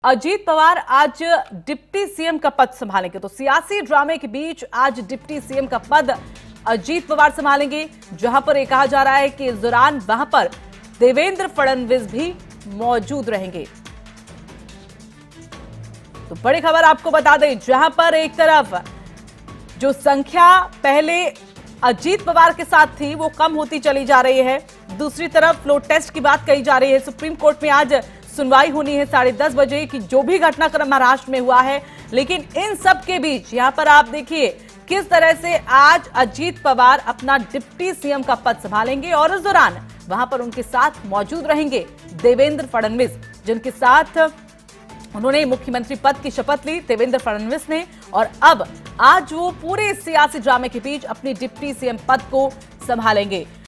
अजीत पवार आज deputy CM का पद संभालेंगे। तो सियासी ड्रामे के बीच आज डिप्टी सीएम का पद अजीत पवार संभालेंगे, जहां पर यह कहा जा रहा है कि इस दौरान वहां पर देवेंद्र फडणवीस भी मौजूद रहेंगे। तो बड़ी खबर आपको बता दें, जहां पर एक तरफ जो संख्या पहले अजीत पवार के साथ थी वो कम होती चली जा रही है, दूसरी तरफ फ्लोर टेस्ट की बात कही जा रही है। सुप्रीम कोर्ट में आज सुनवाई होनी है 10:30 बजे की जो भी घटनाक्रम महाराष्ट्र में हुआ है। लेकिन इन सब के बीच यहां पर आप देखिए किस तरह से आज अजीत पवार अपना डिप्टी सीएम का पद संभालेंगे और इस दौरान वहां पर उनके साथ मौजूद रहेंगे देवेंद्र फडणवीस, जिनके साथ उन्होंने मुख्यमंत्री पद की शपथ ली देवेंद्र फडणवीस ने। और अब आज वो पूरे सियासी ड्रामे के बीच अपनी डिप्टी सीएम पद को संभालेंगे।